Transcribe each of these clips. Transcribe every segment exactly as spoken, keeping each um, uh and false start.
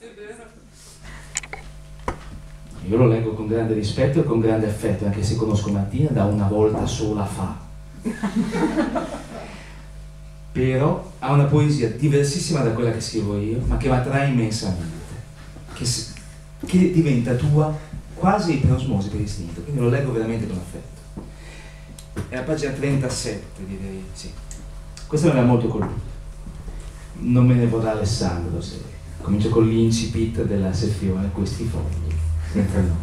Io lo leggo con grande rispetto e con grande affetto, anche se conosco Martina da una volta sola fa. Però ha una poesia diversissima da quella che scrivo io, ma che mi attrae immensamente, che, si, che diventa tua quasi per osmosi, per istinto, quindi lo leggo veramente con affetto. È la pagina trentasette, direi, sì. Questa mi ha molto colpito. Non me ne vorrà Alessandro se comincio con l'incipit della sezione questi fogli, senza no.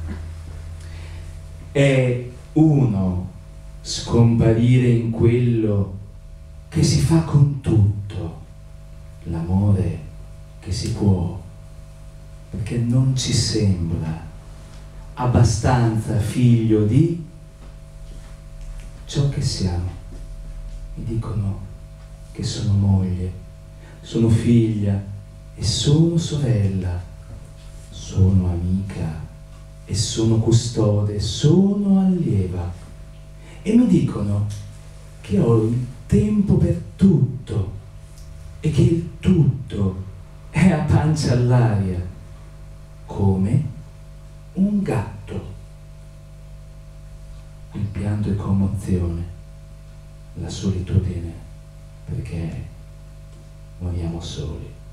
È uno scomparire in quello che si fa con tutto, l'amore che si può, perché non ci sembra abbastanza figlio di ciò che siamo. Mi dicono che sono moglie, sono figlia e sono sorella, sono amica e sono custode, sono allieva, e mi dicono che ho il tempo per tutto e che il tutto è a pancia all'aria, come un gatto. Il pianto è commozione, la solitudine, perché moriamo soli.